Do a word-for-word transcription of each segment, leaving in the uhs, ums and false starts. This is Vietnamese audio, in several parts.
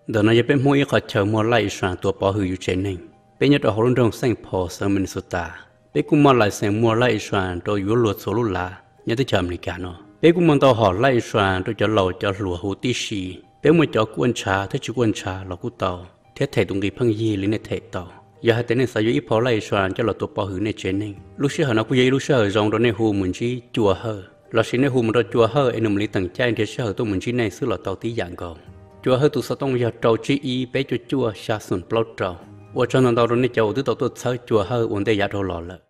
Đó nóจะเป็นมวยเขาเชิงมอไล่สานตัวปอหืออยู่เจนนึงเป็นยอดฮอลล์ดงเซงพอเซอร์มินสุตาเป็นกุมารไล่เซงมอไล่สานตัวอยู่หลวดโซลุลาเนี่ยที่จะอเมริกาเนาะเป็นกุมารตัวหอไล่สานตัวจะเหล่าจะหลัวหูตีชีเป็นมวยจะกวนชาถ้าจะกวนชาเรากูเตาเทศไทยตรงนี้พังยีหรือในไทยเตาอย่าให้แต่ในสายอยู่อีพอไล่สานจะเหล่าตัวปอหือในเจนนึงลูกเชื่อหากูยัยลูกเชื่อรองโดนในหูเหมือนจีจัวเฮอเราชิในหูมันเราจัวเฮอไอ้หนุ่มลีตั้งใจที่เชื่อตัวเหมือนจีในซื้อเราเตาตีอย่างก่อนจัวเฮตุสตงยาเจ้าจีอีเปจัวจัวชาสุนปลดเจ้าว่าจนนั้นเราในเจ้าตัวตัวเสือจัวเฮวันเดียร์ทอหล่อละ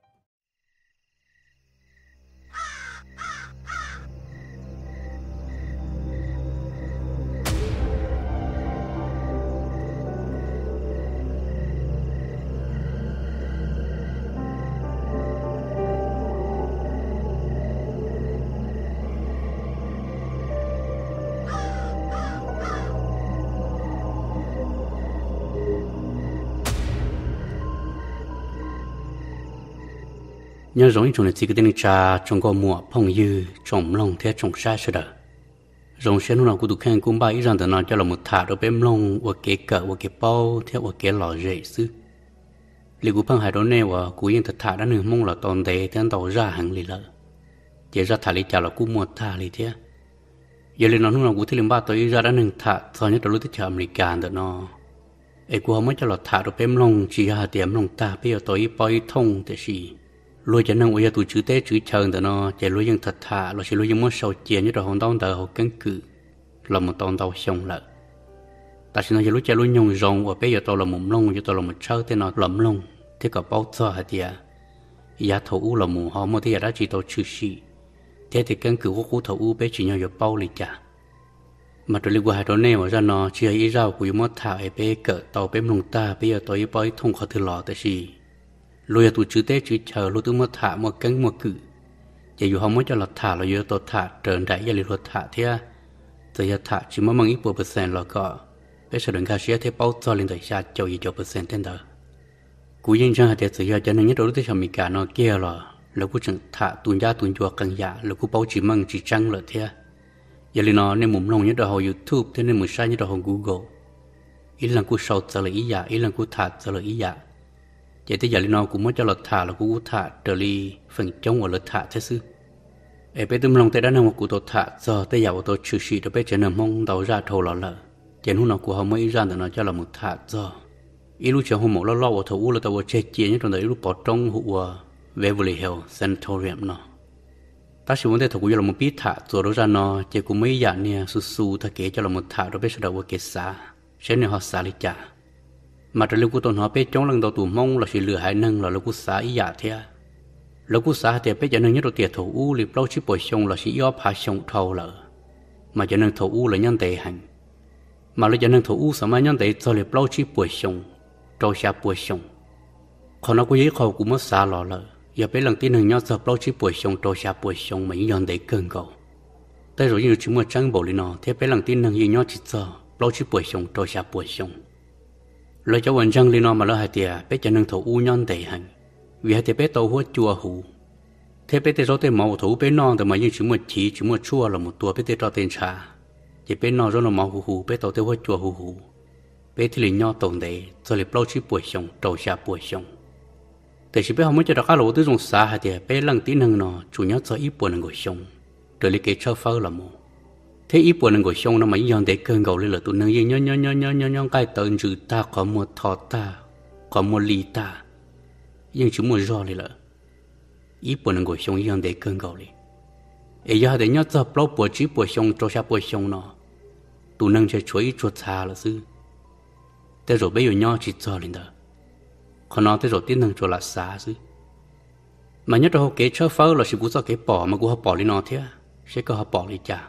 nhớ giống trong này chỉ cái tên cha trong có mùa phong dư trong lòng thế trong xa sẽ đỡ giống xe nó nào cũng được khen cũng bay rằng từ nó cho là một thả rồi bém lòng và kế cỡ và kế bao theo và kế lò dễ xứ liệu cũng phong hải đó nè và cũng yên thật thả đã nửa mong là toàn thế thế tàu ra hàng lì lợ chỉ ra thả lì chả là cũng một thả lì thế giờ lên nó nào cũng thấy lên ba tới ra đã nửa thả sau nhất là lúc tới chợ American đó nó ấy cũng không mới cho là thả rồi bém lòng chỉ ra tiệm lòng ta bây giờ tới bay thông thế gì lúa cho nên bây giờ tụi chữ tế chữ chờ đó nó chạy lúa dân thật thà rồi chỉ lúa dân muốn sầu chè như là hòn đón đỡ họ cứng cự là một tòn tàu xong lại ta xin nói lúa chạy lúa nhung rồng và bây giờ tao là một lông cho tao là một sâu thế nó lầm lông thế cả bao giờ hả tiệt giá thầu là một họ mà thế đã chỉ tao chữ gì thế thì cứng cự của khu thầu bây chỉ nhau giờ bao lì chả mà tôi liên quan hai đó nè mà ra nó chỉ ý rau của muốn thả bây cỡ tàu bây lông ta bây giờ tao ý bao thông khó thứ lọ thế gì lùi tụi chữ tế chữ chờ lùi tụi mua thả mua cứng mua cự chỉ dù không muốn cho là thả là dù tôi thả trơn đại gia liền luật thả thế giờ giờ thả chỉ mới mang ít bộ percent là có bây giờ đừng khai xé thế bao cho lên tới xa cho gì cho percent thế đó cú yên chẳng hạn thì giờ cho nên nhất đối với mình cả nó kia là là cú chẳng thả tuần gia tuần chùa cần giả là cú bao chỉ mang chỉ trăng là thế giờ liền nó nên mồm lòng nhất là hồi YouTube thế nên mình sai nhất là hồi Google ít lần cú sâu trở lại ý giả ít lần cú thả trở lại ý giả vậy tới giờ li nó cũng mới cho lợt thả là cũng thả trở đi phần chống ở lợt thả thế sư em bé tụm lòng tới đó nào mà cụ tổ thả giờ tới giờ tôi chịu sĩ được bé trở nên mong đầu ra thầu lọ lợ chuyện hôm nào cụ họ mới ra thì nó cho là một thả giờ ít lúc chiều hôm một lo lo ở thầu là tàu chơi chia nhất trong đấy lúc bỏ trong hụt Beverly Hills Sanatorium nó ta chỉ muốn tới thầu cụ là một biết thả rồi đó ra nó chỉ cũng mấy dạng nè su su ta kể cho là một thả đó bé sẽ đầu cái xả sẽ nên họ xả đi trả mà trở lúc tôi nói bé trong lần đầu tụi mong là sự lừa hại nâng là lúc của xã ý giả thế lúc của xã thì bé cho nên nhất đầu tiệt thủ u liệp lâu chỉ bồi xong là sự do phá xong thâu lợ mà cho nên thủ u là nhân tệ hành mà là cho nên thủ u sao mà nhân tệ cho liệp lâu chỉ bồi xong trâu xa bồi xong còn nó có giấy khâu cũng mất xã lọ lợ giờ bé lần tin hằng nhau giờ lâu chỉ bồi xong trâu xa bồi xong mà nhân tệ cơn cầu tới rồi như chúng mà trắng bộ lên nó thế bé lần tin hằng như nhau chỉ giờ lâu chỉ bồi xong trâu xa bồi xong lời cho quần răng liên mà lo hai tia bé cho nên thủ u nhon tệ hành vì hai tia bé tàu hút chua hủ thế bé tê số tê màu thủ bé non thì mà như chỉ một chỉ chỉ một chua là một tua bé tê cho tên trà chỉ bé non rồi nó màu hủ hủ bé tàu tê hút chua hủ hủ bé thì liền nho tồn đấy rồi liền bao chỉ bùi sông trâu xa bùi sôngแต่chỉ bé không mới cho đặc cá lỗ tới trong xã hai tia bé lăng tí năng nó chủ nhớ cho ít bùi năng ngồi sông rồi liền kể cho phơi là một thế ít buồn ngồi xong nó mấy giờ để cơn gầu lên là tụi nương gì nhớ nhớ nhớ nhớ nhớ nhớ cái tận chữ ta có một thọ ta có một ly ta nhưng chúng một do lên là ít buồn ngồi xong giờ để cơn gầu lên ấy giờ để nhớ cho bao buổi chỉ buổi xong cho sao buổi xong nó tụi nương chơi chuối chuột xa là sư thế rồi bây giờ nhớ chỉ cho lên đó còn nó thế rồi tiếng nương cho là xa sư mà nhớ đâu cái chơi phơi là sự cũng cho cái bỏ mà cũng họ bỏ lên nó thế sẽ có họ bỏ đi chả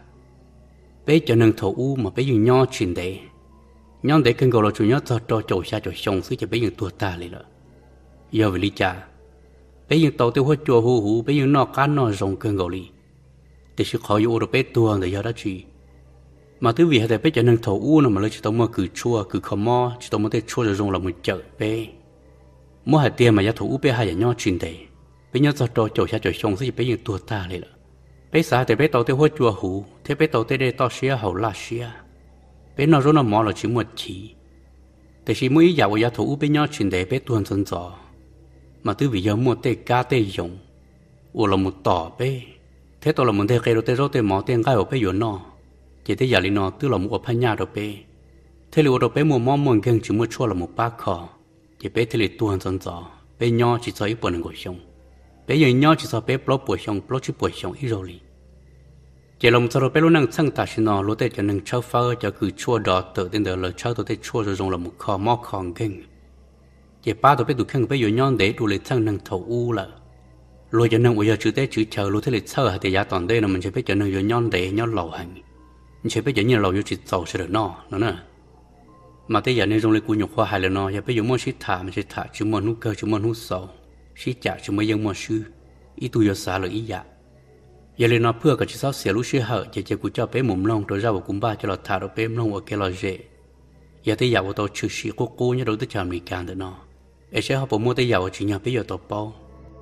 bé cho nên thầu u mà bé dùng nho chuyển để nho để cân cầu là chủ nhớ cho cho chầu xa chầu sông xứ cho bé dùng tua ta lại rồi giờ về lý cha bé dùng tàu tiêu hoa chùa hú hú bé dùng nọ cá nọ rồng cân cầu li để sự khó yêu được bé tua để giờ đó chỉ mà thứ vì hay bé cho nên thầu u nó mà lấy chỉ tao mà cứ chua cứ khó mò chỉ tao mà để chua rồi rồng là một chợ bé mua hạt tiền mà giá thầu u bé hay là nho chuyển để bé nhớ cho cho chầu xa chầu sông xứ cho bé dùng tua ta lại rồi bé xã thì bé tàu tiêu hoa chùa hú thế bé tàu tê đê to xía hậu la xía bé nó rồi nó mỏ là chỉ một chỉแต่chỉ mới giờ giờ thủ bé nhỏ chuyện để bé tuần dân gió mà từ vì giờ mua tê cá tê dùng u là một tỏ bé thế tôi là một thế cái rồi tê rồi tê mỏ tê cái ở bé yuan nó chỉ thế giờ li nó từ là một phá nhà rồi bé thế liệu rồi bé mua món món gần chỉ mua chua là một bát cỏ chỉ bé thế liệu tuần dân gió bé nhỏ chỉ cho ít bữa nữa xong bé giờ nhỏ chỉ cho bé bớt bữa xong bớt chút bữa xong ít rồi li chỉ lòng sau đó bé lúc năng sang ta xin nó lúc đấy cho năng cháu phơi cho cứ chua đỏ tự đến giờ lời cháu tôi thấy chua rồi dùng là một kho móc kho kinh chỉ ba tôi biết tụi khang bé giờ nhon để tụi lấy sang năng thầu u là rồi cho năng bây giờ chữ tế chữ chờ lúc thế lấy sơ hạt thì giá toàn đây là mình chỉ biết cho năng giờ nhon để nhon lầu hành mình chỉ biết cho như lầu giờ chỉ giàu sẽ được nó nó nè mà tới giờ này dùng lấy cùi nhục hoa hay là nó giờ bây giờ mua xí thả mình sẽ thả chứ mua nút cơ chứ mua nút sầu xí chả chứ mua dân mua sư ít tụi giờ xả là ý dạ giờ lên nó phơi cái chỉ sao xỉa lúc xưa hở chỉ chỉ cú cho bé mồm lông rồi ra vào cung ba cho nó thả được bé lông ở cái lò dễ giờ tới giờ vào tàu chữ xỉ cô cô nhớ đâu tới chạm đi càng được nó ấy sẽ họ bỏ mua tới giờ vào chỉ nhà bé giờ tàu bao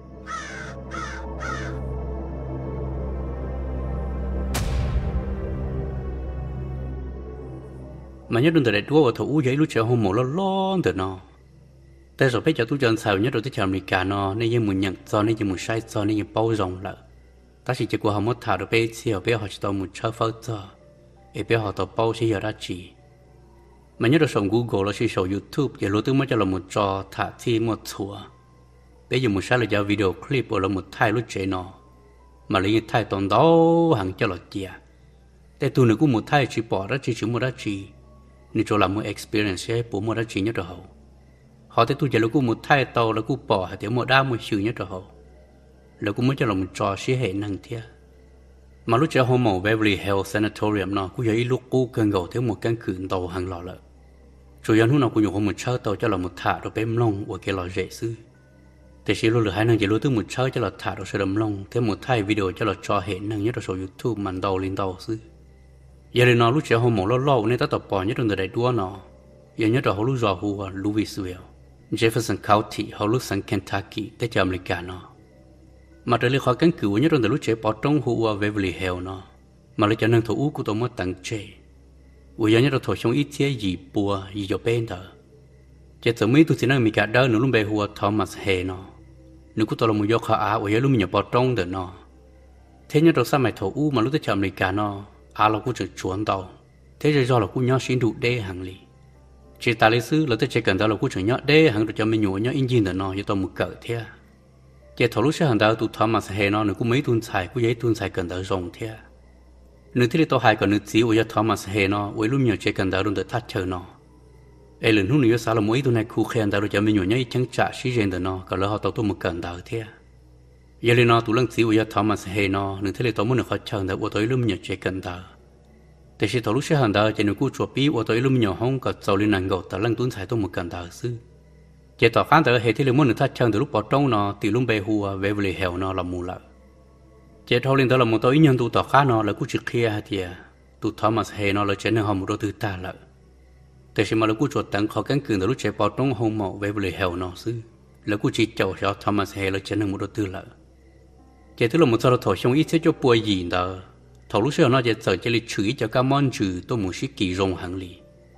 mà nhớ đừng từ đại đua vào thủ giấy lúc chiều hôm mổ lo lo được nó tại rồi bé cho tôi chọn xào nhớ đâu tới chạm đi càng nó nên như muốn nhận cho nên như muốn sai cho nên như bao rộng lại ta chỉ chỉ qua họ muốn thả được bé xíu bé họ chỉ tao một cháo phao cho, ấy bé họ tao bao xí giờ đã chỉ, mà nhớ được sòng Google là chỉ sòng YouTube, giờ lúc tôi mới cho là một trò thả thi một thua, bé giờ một sai là giờ video clip hoặc là một thay lúc chế nó, mà lấy những thay toàn đó hàng cho là chia,แต่ตัวหนึ่งกูmột thay chỉ bỏ ra chỉ chỉ một ra chỉ, nếu cho làm một experience ấy bỏ một ra chỉ nhất rồi, họแต่ตัวgiờ lúcกูmột thay tàu làกูbỏ hạt một đa một sự nhất rồi là cũng mới cho là một trò xí hệ năng thiệt mà lúc trước hôm màu Beverly Hills Sanatorium nó cũng vậy lúc cô cần gầu theo một căn cứ tàu hàng lò lợ chủ yếu lúc nào cũng dùng hôm một chơi tàu cho là một thả rồi bém lông của cái lò rễ sưแต่chỉ lúc là hai năng chỉ lúc từ một chơi cho là thả rồi sẽ đâm lông theo một thay video cho là trò hệ năng nhất là số YouTube màn đầu lên tàu sư giờ này nó lúc trước hôm màu lo lo nên ta tập bỏ nhất trong đời đua nó giờ nhất là họ lúc giò hùa Louisville Jefferson County họ lúc sang Kentucky tới cho America nó mà trở lại khỏi căn cứ nhớ trong từ lúc trẻ bỏ trong hồ ở Beverly Hills nó mà lại cho nên thủ của tôi mới tặng trẻ bây giờ nhớ trong thổ trong ít thế gì bùa gì cho bên đó trẻ từ mấy tôi chỉ nói mình cả đời nữa luôn về hồ Thomas Hay nó nếu của tôi là một giọt khá á bây giờ lúc mình nhập bỏ trong được nó thế nhớ trong sao mày thủ mà lúc tới chậm lại cả nó á là cũng chỉ chuẩn tàu thế rồi do là cũng nhớ xin đủ đê hàng lì chỉ ta lấy xứ là tới trẻ cần đó là cũng chỉ nhớ đê hàng được cho mình nhủ nhớ engine được nó cho tôi một cỡ thế chỉ thầu lúc sẽ hàng đầu tụi Thomas Hay nó nữa cũng mấy tuần xài cũng giấy tuần xài cần đỡ rộng thế nữa thì tôi hai còn nữa chỉ với Thomas Hay nó với lúc nhiều chỉ cần đỡ luôn để thắt chờ nó ấy lần hôm nữa sao là mỗi tuần này khu khen đỡ cho mình nhiều nhảy chẳng trả xí riêng để nó còn lỡ họ tao tôi một cần đỡ thế giờ lên nó tụi lần chỉ với Thomas Hay nó nữa thì tôi muốn được họ chờ đỡ của tôi lúc nhiều chỉ cần đỡแต่chỉ thầu lúc sẽ hàng đầu chỉ nữa cũng chụp bí của tôi lúc nhiều không có giàu lên năng gạo tao lần tuần xài tôi một cần đỡ xứ chỉ tỏ khán giả hệ thì liệu muốn được thắt chân từ lúc bỏ trống nó từ lúc bề hùa về về hẻo nó là mù lợ chỉ thâu lên đó là một tối nhân tụ tỏ khá nó là cú trực kia thì tụ Thomas Hay nó là trên đường họ một đôi thứ ta lợแต่khi mà là cú chuột tặng khó cánh cường từ lúc chạy bỏ trống hông màu về về hẻo nó xứ là cú chỉ chầu cho Thomas Hay là trên đường một đôi thứ lợ chỉ thứ là một sau đó thổi xong ít thế cho bùi gì đó thầu lúc sau nó chỉ sợ chỉ lịch chửi cho các món chữ tôi muốn xí kỳ rong hàng lì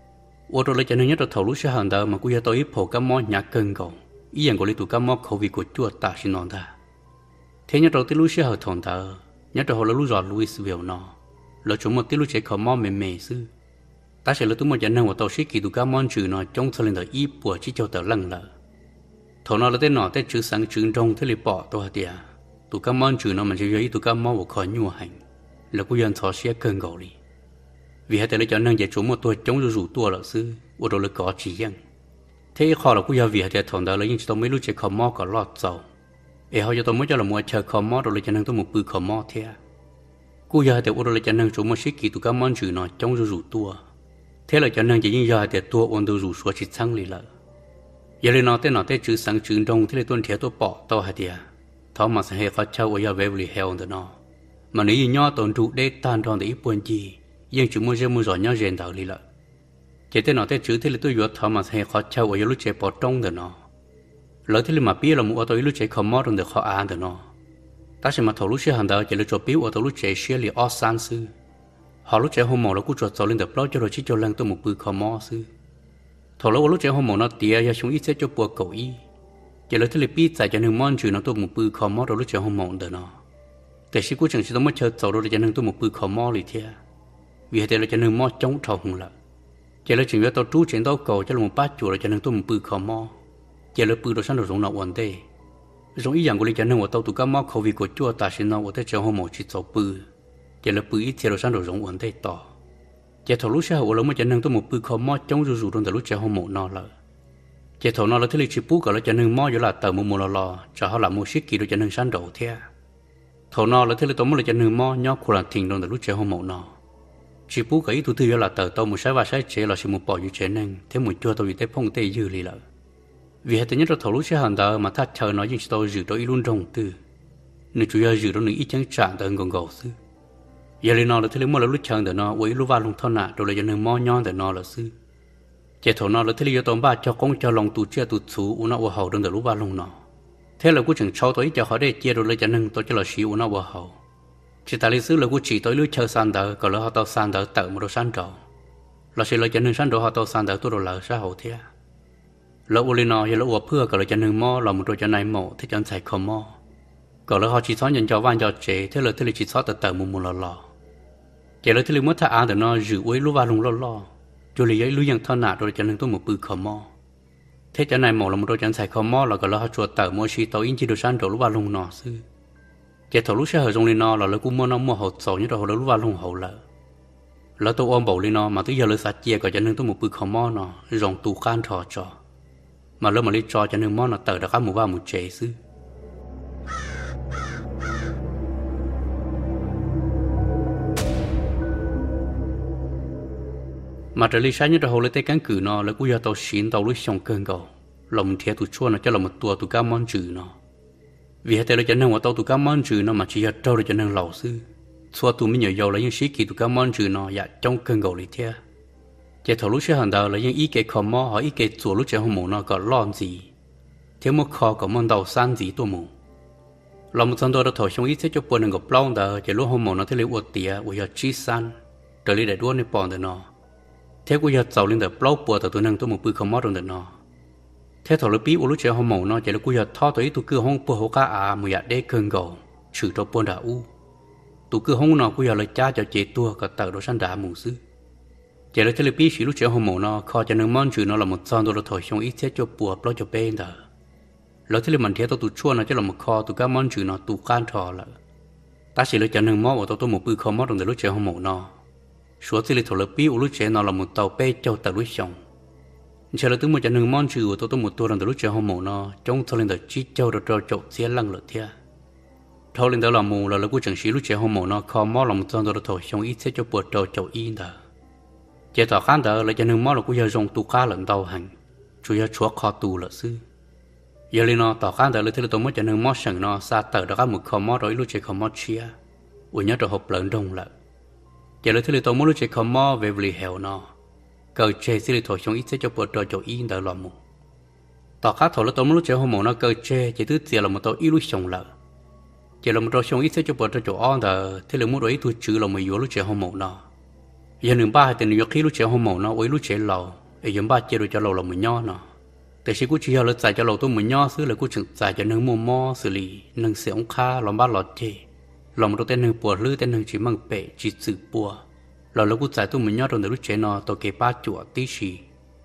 ô tô lấy cho nên nhất là thầu lúc sẽ hàng đầu mà cũng tôi ít phổ các món nhạc cân cầu ý rằng của lấy tụ các món khẩu vị của chua ta xin non ta thế nhất đầu tiên lúc sẽ hàng thằng ta nhất là họ là lúc giọt Louisville nó là chúng một tí lúc sẽ có món mềm mềm sư ta sẽ là tụi một dân năng của tàu sĩ kỳ tụ các món chữ nó trong thời là ít bùa chỉ cho tờ lăng lợ thầu nó là tên nó tên chữ sáng chữ trong thế là bỏ tôi hạt tụ các món chữ nó mình chỉ lấy tụ các món của khỏi nhu hành là cũng dân thọ sẽ cân cầu đi vì hai tên lấy cho năng giải chúng một tuổi chống rủ rủ tua là sư ô tô là có chỉ dân thế họ là cũng do vì hai tên thằng đó là những tôi mấy lúc chạy khó mò có lọt dầu ấy họ cho tôi mới cho là mua chờ khó mò rồi lấy cho năng tôi một bự khó mò thế cũng do hai tên ô tô lấy cho năng chúng một xích kỳ tụ các món chữ nó chống rủ rủ tua thế là cho năng chỉ những do hai tên tua ôn đồ rủ xóa chỉ sang lì lợ giờ lên nó tên nó tên chữ sáng chữ trong thế là tuần thế tôi bỏ tao hai tên thọ mà sẽ hay khó trâu ở do Beverly Hills đó nó mà nếu như nhau tồn trụ để tan tròn để ít buồn gì nhưng chúng mua mua giỏi nhau rèn đạo lý lợi chỉ tên nó tên chữ thế là tôi vừa thọ mà hay khó trâu ở lúc trẻ bỏ trong được nó lỡ thế là mà biết là một tôi lúc trẻ không mót được khó ăn được nó ta sẽ mà thầu lúc trẻ hàng đầu chỉ là cho biết ở lúc trẻ xia li ở san sư họ lúc trẻ hôm mồ là cú chuột sầu lên tập lo cho rồi chỉ cho lăng tôi một bự khó mò sư thầu lâu lúc trẻ hôm mồ nó tía ya xuống ít sẽ cho bùa cầu y chỉ là thế là biết tại cho nên món chữ nó tôi một bự khó mò rồi lúc trẻ hôm mồ đó nóแต่สิกูจังสิต้องมาเชิดสาวเราจะนึงตัวหมกปืนขอมอเลยเทียวิเหตุเราจะนึงมอจ้องทองละเจริญจึงว่าตัวจู้เฉียนตัวเก่าจะลงป้าจู่เราจะนึงตัวหมกปืนขอมอเจริญปืนเราสั่นเราส่งหน้าวันเด้ส่งอีอย่างกูเลยจะนึงว่าตัวตัวก้ามอเขาวิกจั่วตาสินเอาว่าแต่เจ้าหัวหมอจิตสาวปืนเจริญปืนอีเทียเราสั่นเราส่งวันเด้ต่อเจริญทะลุเช้าเราไม่จะนึงตัวหมกปืนขอมอจ้องจู่ๆตรงแต่รู้เจ้าหัวหมอนอละเจริญทะลุเราที่ลิชิปูก็เราจะนึงมออยู่ละแต่มุมเราละจะเขาละมูชิกิเราจะนึงสั่นเราเทียthầu nọ là thế là tôi muốn là cho nương mò nhóc của là thình đồng từ lúc chơi hôm mậu nọ chỉ bố cái thủ tư là tờ tôi một sai và sai chế là sự một bỏ như chế nên thế một chua tôi bị té phong tê dư lì lợ vì hệ tự nhiên là thầu lúc chơi hàng tờ mà thắt chờ nói những tôi dự tôi luôn trồng tư nếu chủ yếu dự tôi nghĩ chẳng chạm tờ còn gầu sư giờ lì nọ là thế là mua là lúc chơi tờ nọ với lúc vào lông thon nạ rồi là cho nương mò nhon tờ nọ là sư chế thầu nọ là thế là tôi ba cho con cho lòng tụ chia tụ xú u nọ vào hậu đồng từ lúc vào lông nọ thế là cô chẳng cho tôi cho họ để chia rồi lấy cho nên tôi cho là xíu nó vào hậu chỉ tại lý sư là cô chỉ tôi lưới chơi san đỡ còn là họ tao san đỡ tự một đồ san trầu là chỉ lấy cho nên san đồ họ tao san đỡ tôi đồ lỡ xã hội thế lỡ u li nọ hay lỡ u phưa còn là cho nên mò là một đồ cho này mò thế cho anh xài không mò còn là họ chỉ xóa nhận cho van cho chế thế là thế là chỉ xóa tự tự một một lò lò chế là thế là mất thà ăn từ nó rửa uế lúa vào lùng lo lo cho lý ấy lúa yang thon nạt rồi cho nên tôi một bự không mò thế cho này mỏ là một đôi chân xài khó mò là gọi là họ chuột tờ mua xí tàu in chỉ đồ san đồ lúc vào lùng nọ sư chế thầu lúc xe ở trong lên nọ là lấy cú mua nó mua hậu sầu như đồ lúc vào lùng hậu lợ lỡ tôi ôm bầu lên nọ mà tới giờ lấy sạch chia gọi cho nên tôi một bự khó mò nọ rồng tù can trò trò mà lỡ mà lấy trò cho nên mò nó tờ đã cá một vào một chế sư mà trở lại sáng như đầu lấy tay cán cử nó là cú giờ tàu xịn tàu lưới sông cơn cầu lòng thiệt tụt chua nó cho là một tua tụt cá món trừ nó vì hệ là cho nênว่าtàu tụt cá món trừ nó mà chỉ giờ trâu là cho nên lẩu sư xua tụi mình nhớ giàu là những sĩ kỳ tụt cá món trừ nó dạ trong cơn cầu lấy thiệt chỉ thầu lúc xe hàng đầu là những ý cái khó mò hỏi ý cái chùa lúc chơi hôm mù nó có lon gì thiếu một kho có món đầu san gì tôi mù lòng một thằng tôi đã thổi xong ít sẽ cho buồn ngọc long đó chỉ lúc hôm mù nó thấy lấy uất tiệt uất giờ chi san trở lại để đua này bọn nó thế cô giờ giàu lên được bao bùa từ tôi năng tôi một bữa không mót trong được nó thế thầu lúc bí u lúc chơi hôm màu nó chỉ là cô giờ thao tới tôi cứ hông bùa hổ cá à mùi đế cơn gầu trừ cho buồn đã u tôi cứ hông nó cô giờ lời cha cho chế tua cả tờ đồ san đá mù sư chỉ là thế là bí chỉ lúc chơi hôm màu nó kho cho nên món trừ nó là một son tôi là thổi xong ít thế cho bùa bao cho bên đó lỡ thế là mình thế tôi tụt chua nó chỉ là một kho tôi cá món trừ nó tụt can trò lại ta chỉ là cho nên mót vào tôi tôi một bữa không mót trong lúc chơi hôm màu nó số tiền lấy thổ lập bí u lúc chơi nó là một tàu pe châu tàu lúc sông, chờ là từ một trận hưng món trừ của tôi tôi một tour làm từ lúc chơi hôm mùa nó trong thâu lên từ chi châu được trâu trộn xe lăng lợt thia, thâu lên từ là mù là lúc của trận sĩ lúc chơi hôm mùa nó kho mó là một trận tôi thổi xong ít xe cho bột trâu trộn in đó, chơi tàu khán đó là trận hưng mó là của giờ dùng tu cá lợn tàu hành, chủ yếu chúa kho tu là sư, giờ lên nó tàu khán đó là thế là tôi mới trận hưng mó sừng nó xa tờ đó có một kho mó rồi lúc chơi kho mó chia, u nhớ rồi hộp lợn đông lợn. Giờ lấy thứ tôi muốn lúc chơi không mò về vì heo nó, cờ chơi xí thổi xong ít sẽ cho bột trò cho in đỡ lò mù. Tỏ khác thổi là tôi muốn lúc chơi hôm mùa nó cờ chơi chỉ thứ gì là một tàu ít lúc xong lợ, chỉ là một trò xong ít sẽ cho bột trò cho on đỡ, thế là muốn đối tôi chữ là mấy yếu lúc chơi hôm mùa nó. Giờ nửa ba hai tiền yếu khi lúc chơi hôm mùa nó với lúc chơi lầu, ở giờ ba chơi rồi cho lầu là mấy nho nó. Tại sao cô chỉ là giải cho lầu tôi mấy nho xứ là cô chừng giải cho nâng mua mò xử lý nâng xe ông kha làm ba lọt chơi. Lòng tôi tên nâng bùa lư tên nâng chỉ mang bể chỉ sự bùa là lúc giải tôi mình nhớ trong lúc chơi nó tôi kể ba chuột tí xì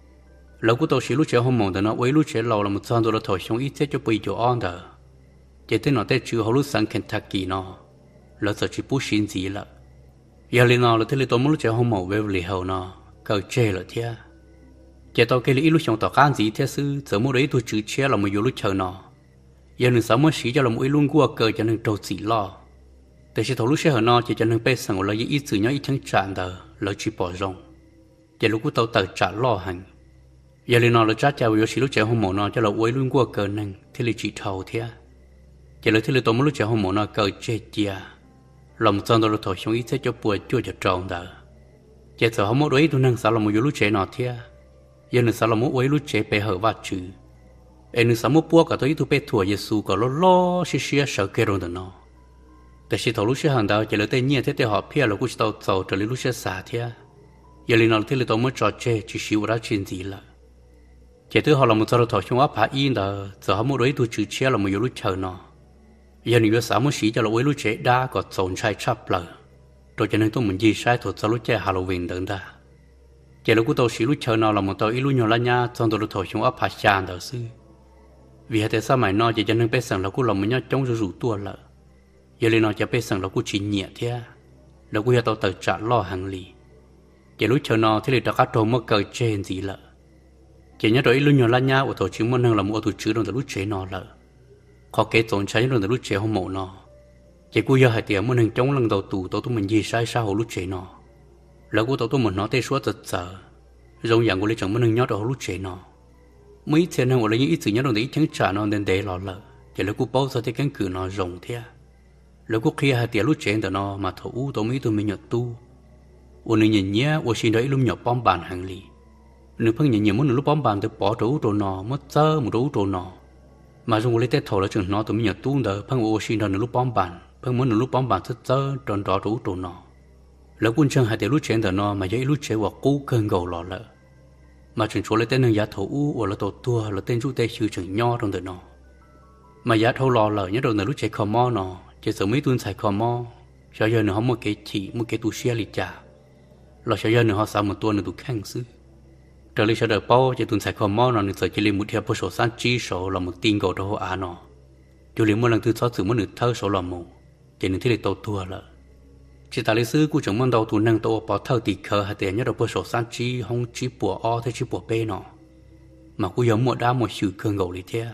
lúc tôi xí lúc chơi hôm mồng nó với lúc chơi lâu là một trăm đô la thổi xong ít cho bây giờ on đó chỉ tên nó tên chữ họ lúc sang Kentucky nó là giờ chỉ bút xin gì là giờ lên nó là thế là tôi muốn lúc chơi hôm mồng về lì hầu nó cờ chơi là thế chỉ tôi kể ít lúc xong tao can gì thế sư giờ mua đấy tôi chữ chơi là một lúc chơi nó giờ nên sáu mươi xí cho là mỗi luôn qua cờ cho nên trâu xí loแต่สิทธิ์ลูกเชื่อหนอจะจะนึกไปสั่งเราอีสื่อน้อยอีทั้งจานเดอเราจีบอรงจะลูกกูเตาเตาจ่าล่อหันอย่าเลยนอเราจ้าเจ้าอยู่สิลูกเจ้าหัวหมอนอจะเราไว้รุ่นกว่าเกินนึงที่เราจีเท่าเทียจะเลยที่เราตัวมันลูกเจ้าหัวหมอนอเกิดเจียเจียลำจอนเราถอยชงอีเสจะปวดจู่จะจองเดอจะสาวมดไว้ตัวนึงสาวเราไม่อยู่ลูกเจ้านอเทียยันนึงสาวเราไม่ไว้ลูกเจ้ไปเหอว่าจือเอ็นนึงสาวมดปัวกับตัวอีตัวไปถั่วเยซูก็ล้อล้อเชี่ยเชี่ยเสกเกลงเดนอแต่สิทอลุเชื่อหันดาวจะเลยเตเนี่ยเท่ๆหอบเพี้ยเรากูจะเอาโซ่จะเลยลุเชื่อสาเทียอย่าเลยนอนที่เลยตัวมันจอดเจจิชิวราชินจีละเจ้าตัวเขาเราไม่จะเราถอดช่วงว่าผาอินเดอจะเขาไม่รู้ตัวชื่อเชี่ยเราไม่อยู่ลุเชื่อนออย่าหนีว่าสามมื้อสีจะเราไว้ลุเชื่อได้ก็โซนใช้ชับเลยโดยจะนั่งตัวเหมือนยีใช้ถอดจะลุเชื่อฮาโลวีนเดินได้เจ้าเรากูตัวสีลุเชื่อนอเราไม่ตัวอีลุยอนละเนี่ยจนตัวเราถอดช่วงว่าผาจานเดอซื้อvì thế sao mày nói chỉ cho nên bây giờ là cô làm mình nhớ trong rồi rủ tua lợ giờ lên nói cho bây giờ là cô chỉ nhẹ thế là cô giờ tao tự trả lo hàng lì chỉ lúc chờ nó thì là các trò mất cờ trên gì lợ chỉ nhớ rồi lúc nhỏ lá nhá của tổ chức môn năng là một tổ chức đồng từ lúc chế nó lợ khó kế tổn trái đồng từ lúc chế không mổ nó chỉ cô giờ hai tiền môn năng trong lần đầu tù tao tụi mình gì sai sao lúc chế nó là cô tao tụi mình nó tê suốt giật giờ giống dạng cô lấy chồng môn năng nhớ đó lúc chế nó mấy thế nào là những ít sự nhớ đồng ý chẳng trả nó nên để lọ lợ chỉ là cô bao giờ thì cánh cửa nó rộng thế là cô kia hai tiền lúc trên đó nó mà thấu tôi mấy tôi mình nhặt tu ôn này nhìn nhé ôn xin đấy lúc nhặt bom bàn hàng lì nếu phân nhìn nhiều muốn lúc bom bàn thì bỏ trấu trâu nó mất sơ một trấu trâu nó mà dùng lấy tết thầu là chừng nó tôi mình nhặt tu đó phân ôn xin đó lúc bom bàn phân muốn lúc bom bàn rất sơ tròn đó trấu trâu nó là quân chân hai tiền lúc trên đó nó mà giấy lúc trên hoặc cú cơn gầu lọ lợ mà chừng chỗ lấy tên nâng giá thấu u là tổ tua là tên chú tê sư chừng nho trong đời nó mà giá thấu lò lờ nhớ đầu là lúc chạy khò mò nó chỉ sợ mấy tuần xài khò mò sợ giờ nữa họ mua cái chỉ mua cái tu xe lì trà là sợ giờ nữa họ sao một tuần nữa tu khang sư trở lại sợ đời bao chỉ tuần xài khò mò nó nữa sợ chỉ liền một theo số san chi số là một tin cầu đâu à nó dù liền một lần thứ sáu sự một nửa thơ số là một chỉ nên thế là tổ tua là chỉ ta lấy sư của chúng mình đầu tu năng tổ bảo thâu tỉ khờ hay tiền nhớ đầu số san chi không chỉ bùa o thế chỉ bùa b nó mà cũng giống một đá một sự cơn gầu lý thế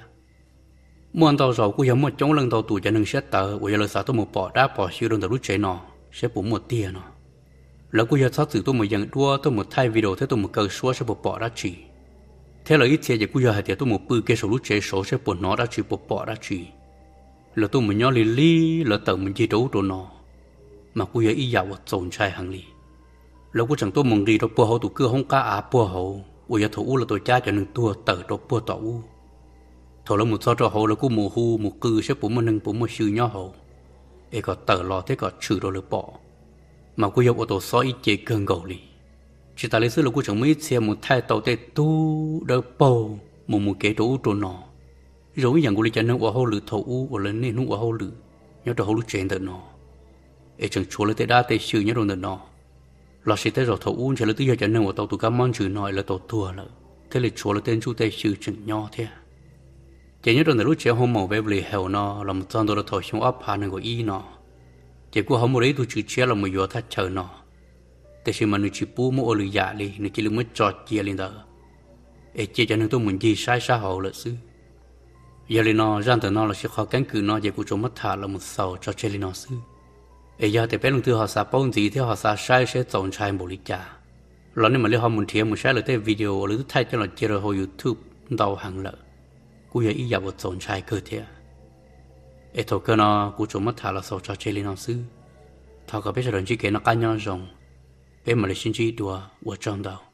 muốn đầu rồi cũng giống một trong lần đầu tu cho nên sẽ tờ bây giờ là sao tôi một bỏ đá bỏ siêu đồng đầu lúc chế nó sẽ bù một tia nóแล้วกูจะทอดสื่อตัวมันยังตัวตัวมันถ่ายวิดีโอเท่าตัวมันเกิดชัวใช่ปะปอได้จีเท่าไรอีเทียจะกูจะหาเดียวตัวมันปืนเกสรู้เจโซใช่ปะน้อได้จีปะปอได้จีแล้วตัวมันย่อลิลี่แล้วเติมมันจีรู้ตัวน้อmàกูgiờ ý giàu vật trộn trai hàng lì,แล้วกูchẳng tôi mong đi đâu bùa hậu tụ cứ không cá á bùa hậu,กูgiờ thủ là tôi cha cho nên tôi tự đâu bùa tàu, thầu là một số trò hậu làกูmù hu mù cừ sẽ bùa mình bùa một sư nhỏ hậu, ấy có tự lo thế có trừ đồ lừa bỏ, màกูgiờ ô tô soi ít chế cơn gầu lì, chỉ ta lấy xưa làกูchẳng mấy xe một thay tàu tê tu đỡ bầu một một kế đồ đồ nọ, rồiอย่างกูเลยจะนั่งว่าhậu lử thầu u lên nên nungว่าhậu lử, nhớ trò hậu lử trên tờ nọ ấy chẳng chúa lấy tới đa tới sư nhớ rồi nọ, lo sẽ tới rồi thầu uốn chỉ lấy tới giờ chẳng nên của tàu tụ cá món chữ nói là tàu tua là, thế là chúa lấy tên chú tới sư chừng nho thế, chỉ nhớ rồi lúc trẻ hôm màu về về heo nọ làm một tôi là thầu xuống áp hà nên của y nọ, chỉ của họ một đấy tôi chữ trẻ là một giờ thắt chờ nọ,แต่สิ่งมันนึกchỉ pu mua lười dạ đi,นึกchỉ lười mới trọt chia lên đó, ấy chỉ cho nên tôi muốn gì sai sai hậu là sư, giờ lên nọ ra từ nọ là sẽ khó cánh cự nọ chỉ của chúng mất thả là một sầu cho chơi lên nọ sư. ấy giờ thì bé lùng từ họ sa bao gì thì họ sa sai sẽ chọn sai một lý trả, lần này mà lấy họ muốn thiệt một sai là cái video lấy thay cho là chơi ở YouTube đầu hàng lợ, cú giờ ý giờ một chọn sai cơ thế, ấy thôi cơ nó cú chọn mất thả là sau cho chơi lên nó xứ, thằng có biết là chỉ cái nó cá nhau rồng, bé mà lấy xin chỉ đùa,我撞到。